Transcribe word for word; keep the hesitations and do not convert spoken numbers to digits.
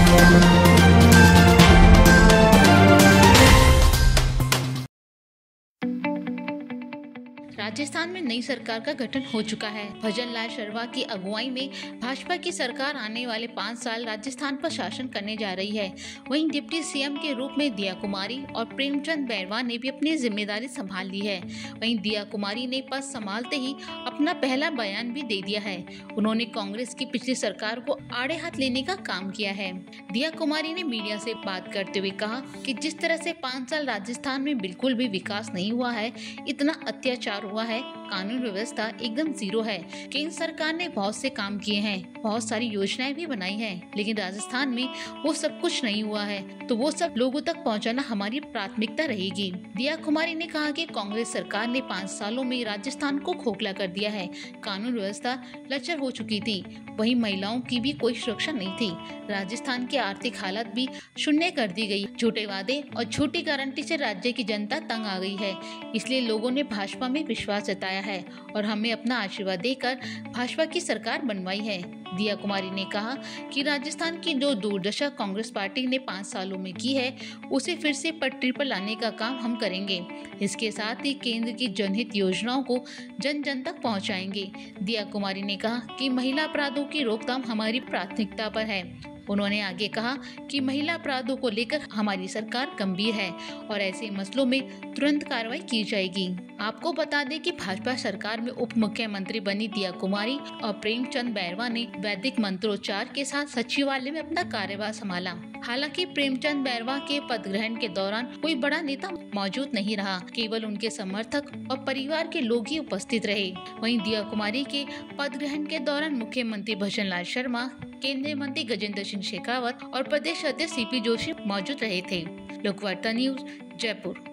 राजस्थान में नई सरकार का गठन हो चुका है। भजन लाल शर्मा की अगुवाई में भाजपा की सरकार आने वाले पाँच साल राजस्थान पर शासन करने जा रही है। वहीं डिप्टी सीएम के रूप में दिया कुमारी और प्रेमचंद बैरवा ने भी अपनी जिम्मेदारी संभाल ली है। वहीं दिया कुमारी ने पद संभालते ही अपना पहला बयान भी दे दिया है। उन्होंने कांग्रेस की पिछली सरकार को आड़े हाथ लेने का काम किया है। दिया कुमारी ने मीडिया से बात करते हुए कहा कि जिस तरह से पाँच साल राजस्थान में बिल्कुल भी विकास नहीं हुआ है, इतना अत्याचार हुआ है, कानून व्यवस्था एकदम जीरो है। केंद्र सरकार ने बहुत से काम किए हैं, बहुत सारी योजनाएं भी बनाई हैं, लेकिन राजस्थान में वो सब कुछ नहीं हुआ है, तो वो सब लोगों तक पहुंचाना हमारी प्राथमिकता रहेगी। दिया कुमारी ने कहा कि कांग्रेस सरकार ने पाँच सालों में राजस्थान को खोखला कर दिया है। कानून व्यवस्था लचर हो चुकी थी, वहीं महिलाओं की भी कोई सुरक्षा नहीं थी। राजस्थान की आर्थिक हालत भी शून्य कर दी गई। झूठे वादे और झूठी गारंटी से राज्य की जनता तंग आ गई है। इसलिए लोगों ने भाजपा में विश्वास जताया है और हमें अपना आशीर्वाद देकर भाजपा की सरकार बनवाई है। दिया कुमारी ने कहा कि राजस्थान की जो दुर्दशा कांग्रेस पार्टी ने पाँच सालों में की है, उसे फिर से पटरी पर लाने का काम हम करेंगे। इसके साथ ही केंद्र की जनहित योजनाओं को जन जन तक पहुंचाएंगे। दिया कुमारी ने कहा कि महिला अपराधों की रोकथाम हमारी प्राथमिकता पर है। उन्होंने आगे कहा कि महिला अपराधों को लेकर हमारी सरकार गंभीर है और ऐसे मसलों में तुरंत कार्रवाई की जाएगी। आपको बता दें कि भाजपा सरकार में उप मुख्यमंत्री बनी दिया कुमारी और प्रेमचंद बैरवा ने वैदिक मंत्रोच्चार के साथ सचिवालय में अपना कार्यभार संभाला। हालांकि प्रेमचंद बैरवा के पद ग्रहण के दौरान कोई बड़ा नेता मौजूद नहीं रहा, केवल उनके समर्थक और परिवार के लोग ही उपस्थित रहे। वहीं दिया कुमारी के पद ग्रहण के दौरान मुख्यमंत्री भजन लाल शर्मा, केंद्रीय मंत्री गजेंद्र सिंह शेखावत और प्रदेश अध्यक्ष सीपी जोशी मौजूद रहे थे। लोकवार्ता न्यूज, जयपुर।